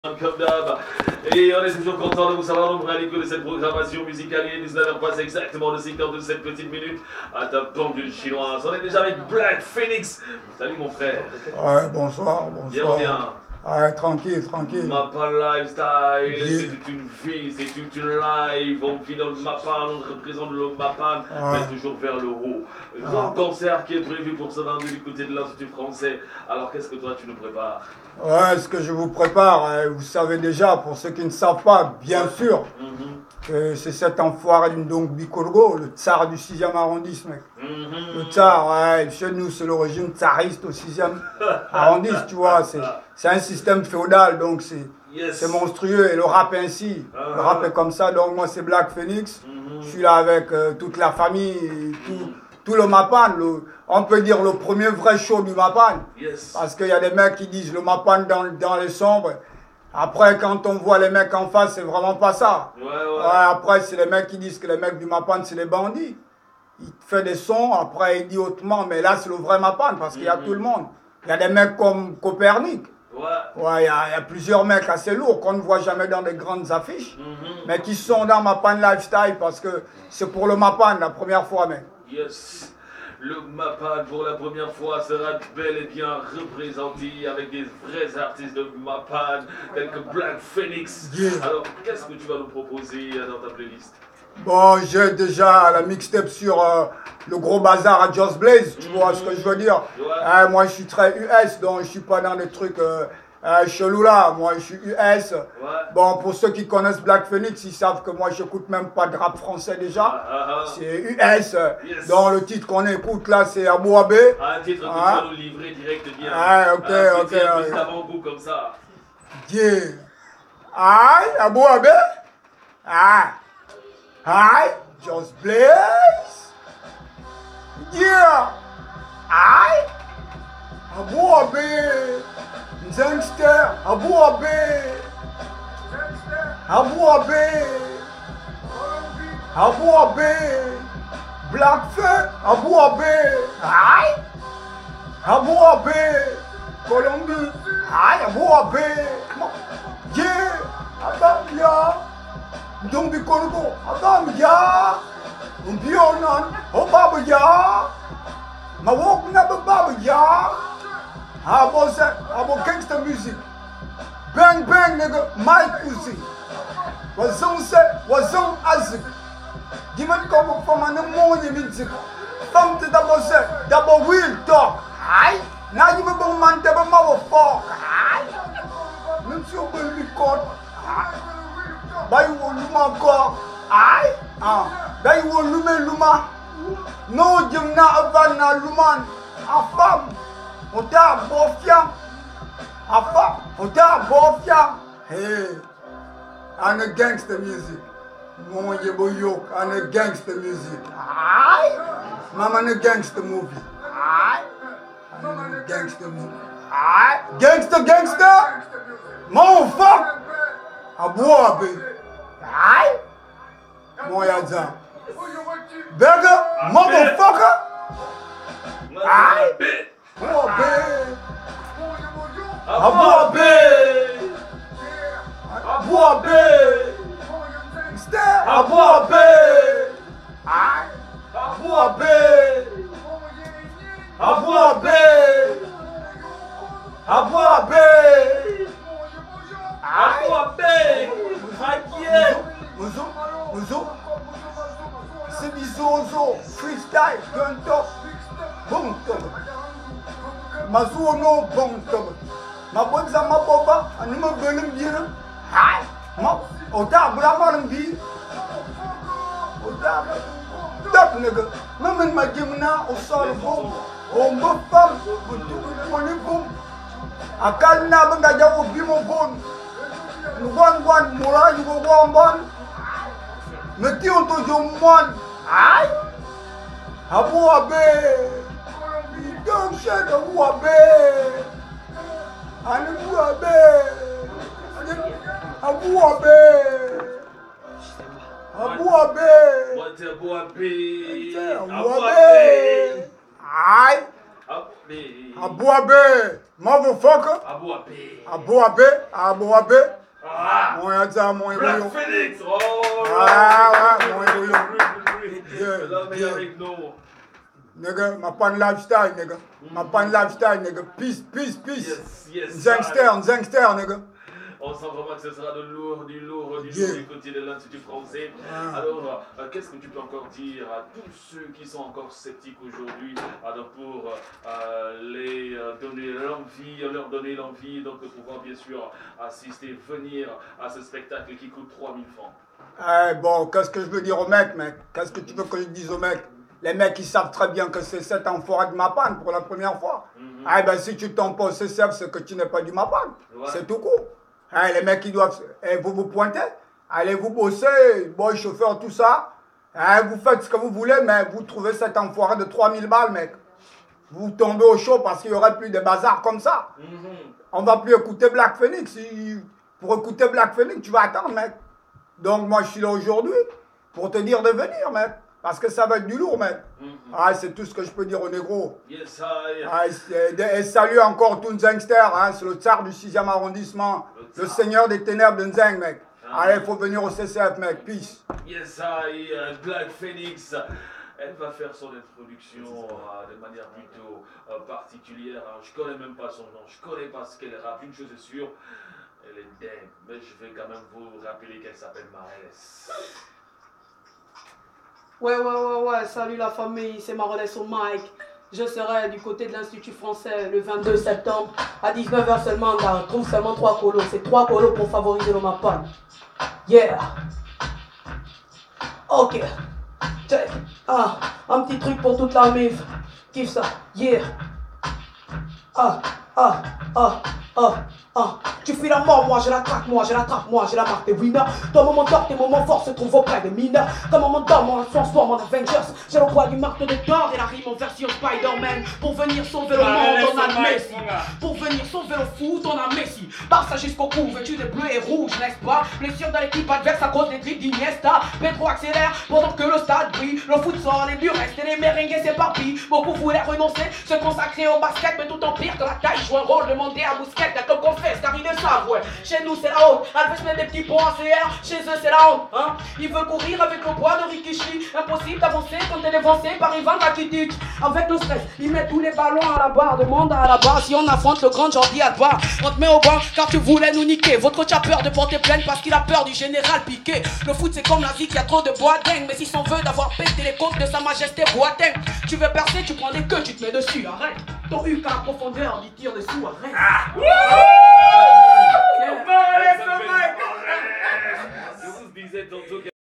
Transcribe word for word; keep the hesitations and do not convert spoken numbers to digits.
Comme d'hab. Et on est toujours content de vous savoir nombreux à l'écoute de cette programmation musicale. Il est dix-neuf heures passées exactement de cinquante-sept petites minutes à ta pendule chinoise. On est déjà avec Black Phoenix. Salut mon frère. Ouais, bonsoir, bonsoir. Bien, bien. Ouais, tranquille, tranquille. Mappan Lifestyle, yeah. C'est toute une vie, c'est toute une live. On vit dans le Mappan, on représente le Mappan, ouais. Mais toujours vers le haut. Grand ah. concert qui est prévu pour ce lundi du côté de l'Institut français. Alors qu'est-ce que toi tu nous prépares? Ouais, ce que je vous prépare, vous savez déjà, pour ceux qui ne savent pas, bien sûr, mm-hmm. que c'est cet enfoiré donc Bikolgo, le tsar du sixième arrondissement. Mm-hmm. Le tsar, ouais, chez nous c'est l'origine tsariste au sixième arrondissement, tu vois, c'est un système féodal, donc c'est yes. monstrueux, et le rap ainsi, uh-huh. le rap est comme ça, donc moi c'est Black Phoenix, mm-hmm. je suis là avec euh, toute la famille, et tout, mm-hmm. tout le Mappan, le, on peut dire le premier vrai show du Mappan. Yes. Parce qu'il y a des mecs qui disent le Mappan dans, dans les sombres. Après, quand on voit les mecs en face, c'est vraiment pas ça. Ouais, ouais. Ouais, après, c'est les mecs qui disent que les mecs du Mappan, c'est les bandits. Il fait des sons, après il dit autrement, mais là, c'est le vrai Mappan parce qu'il y a mm-hmm. tout le monde. Il y a des mecs comme Copernic. Ouais. Ouais, il y, a, il y a plusieurs mecs assez lourds qu'on ne voit jamais dans des grandes affiches, mm-hmm. mais qui sont dans Mappan Lifestyle parce que c'est pour le Mappan la première fois, mec. Yes. Le Mappan pour la première fois sera bel et bien représenté avec des vrais artistes de Mappan tels que Black Phoenix. Yeah. Alors, qu'est-ce que tu vas nous proposer dans ta playlist? Bon, j'ai déjà la mixtape sur euh, le gros bazar à Just Blaze, tu mm-hmm. vois ce que je veux dire? Ouais. euh, Moi, je suis très U S, donc je suis pas dans des trucs euh, euh, chelous là. Moi, je suis U S. Ouais. Bon, pour ceux qui connaissent Black Phoenix, ils savent que moi, j'écoute même pas de rap français déjà. Ah, ah, ah. C'est U S. Yes. Donc, le titre qu'on écoute là, c'est Abou Abé. Ah, un titre que hein? tu vas nous livrer direct bien. Ah, ok, un ok. Un petit avant-goût comme ça. Yeah. Aïe, Abou Abé. Ah. Aïe, Just Blaze. Yeah. Aïe. Abou Abé. Gangster. Abou Abé. Abou Abé. Abou Abé. Black Feu. Abou Abé. Aïe. Abou Abé. Colombie. Aïe, Abou Abé. Yeah. Ababia. Don't be Congo, Adam ya, Bionan, Obaba ya, Mawok never Baba ya. I was that, I was gangster music. Bang bang nigga, Mike Uzi. Was on set, was on Azik. Demon come from an morning music. Come to double set, double wheel dog. Aye, now you remember man, double motherfucker. Aye, let's you will be caught. Bayi wo luma ko ay ah bayi wo lume luma no jimna avana luman afam ota bofia afam ota bofia hey and a gangster music mo yebo yok and a gangster music ay mama and a gangster movie ay and a gangster movie ay gangster gangster motherfucker Abou Abé. Aïe! Mon yadza. Burger, motherfucker! Aïe! Abou Abé. Abou Abé. Abou Abé. Step. Abou Abé. Aïe! Abou Abé. Abou Abé. Abou Abé. Abou Abé. Ozo, Ozo, c'est du Zozo, freestyle, gun top, bon top, ma zone bon top, ma bonne ma boba, and ma belum bien, hi, ma, ota brahman bi, ota, top nigga, même ma gimna, au sol bon, on me femme, pour tout le monde bon, à calna bengaja au bimo bon. One one mura you go one one. Meti onto jomon. Aïe. Abou Abé. Don't shake Abou Abé. Abou Abé. Abou Abé. Abou Abé. What's Abou Abé? Abou Abé. Aïe. Abou Abé. Motherfucker. Abu Abe. Abu Abe. Abu Abe. Ah. Mon Yadza, mon Black héros. Phoenix. Oh. Ah, ouais, mon héros. Yeah, yeah. Avec nous. Nigga, ma pan lifestyle, nigga. Ma pan lifestyle, nigga. Peace, peace, peace. Yes, yes. Zangster, Zangster, nigga. On sent vraiment que ce sera de lourd, du lourd, du Yeah. lourd du côté de l'Institut français. Ah. Alors, euh, qu'est-ce que tu peux encore dire à tous ceux qui sont encore sceptiques aujourd'hui, alors pour euh, les euh, donner l'envie, leur donner l'envie donc de pouvoir bien sûr assister, venir à ce spectacle qui coûte trois mille francs. Eh bon, qu'est-ce que je veux dire aux mecs, mec? Qu'est-ce que tu veux que je dise aux mecs? Les mecs, ils savent très bien que c'est cet enfoiré de Mapan pour la première fois. Mm-hmm. Eh ben, si tu tombes pas au C C F, c'est que tu n'es pas du Mapan. Ouais. C'est tout court. Eh, les mecs, ils doivent... Eh, vous vous pointez. Allez vous bosser, boy, chauffeur, tout ça. Eh, vous faites ce que vous voulez, mais vous trouvez cet enfoiré de trois mille balles, mec. Vous tombez au chaud parce qu'il n'y aurait plus de bazar comme ça. Mm-hmm. On va plus écouter Black Phoenix. Pour écouter Black Phoenix, tu vas attendre, mec. Donc, moi, je suis là aujourd'hui pour te dire de venir, mec. Parce que ça va être du lourd, mec. Mm-hmm. Ah, c'est tout ce que je peux dire aux négros. Yes, I... ah, et, et salut encore tout Nzangster, hein, c'est le tsar du sixième arrondissement. Le, le seigneur des ténèbres de Nzang, mec. Ah. Allez, il faut venir au C C F, mec. Peace. Yes, I, uh, Black Phoenix. Elle va faire son introduction euh, de manière plutôt euh, particulière. Alors, je connais même pas son nom, je connais pas ce qu'elle rappe. Une chose est sûre, elle est dingue. Mais je vais quand même vous rappeler qu'elle s'appelle Marelès. Ouais, ouais, ouais, ouais, salut la famille, c'est Marelès au mic. Je serai du côté de l'Institut français le vingt-deux septembre à dix-neuf heures seulement. Là, on trouve seulement trois colos. C'est trois colos pour favoriser le Mapan. Yeah. Ok. Check. Ah, un petit truc pour toute la mif. Kiffe ça. Yeah. Ah, ah, ah, ah. Ah, tu fuis la mort, moi je la traque, moi je la traque, moi je la marque des winners. Ton moment d'or, tes moments forts se trouvent auprès des mineurs. Ton moment d'or, mon transforme en Avengers. J'ai le poids du marteau de Thor et la rime en version Spider-Man. Pour venir sauver le monde, on a Messi. Pour venir sauver le foot, on a Messi. Barça jusqu'au cou, vêtu de bleu et rouge, n'est-ce pas? Blessure dans l'équipe adverse à cause des dribbles d'Iniesta. Pedro accélère pendant que le stade brille. Le foot sort, les buts restent et les merengues s'éparpillent. Beaucoup voulaient renoncer, se consacrer au basket, mais tout en pire que la taille joue un rôle demandé à Bousquet, la top car ils le savent, ouais. Chez nous c'est la honte. Alves met des petits ponts en C R, chez eux c'est la honte, hein. Ils veulent courir avec le poids de Rikishi. Impossible d'avancer quand elle est avancée par Ivan Rakitic. Avec le stress, ils mettent tous les ballons à la barre. Demande à la barre si on affronte le grand Jordi Alba. On te met au banc car tu voulais nous niquer. Votre coach a peur de porter plainte parce qu'il a peur du général Piqué. Le foot c'est comme la vie qui a trop de boiteng. Mais si s'en veut d'avoir pété les côtes de sa majesté Boateng. Tu veux percer, tu prends des queues, tu te mets dessus, arrête. Ton U K à profondeur, il tire dessous, arrête. Ah. Je vous disais tantôt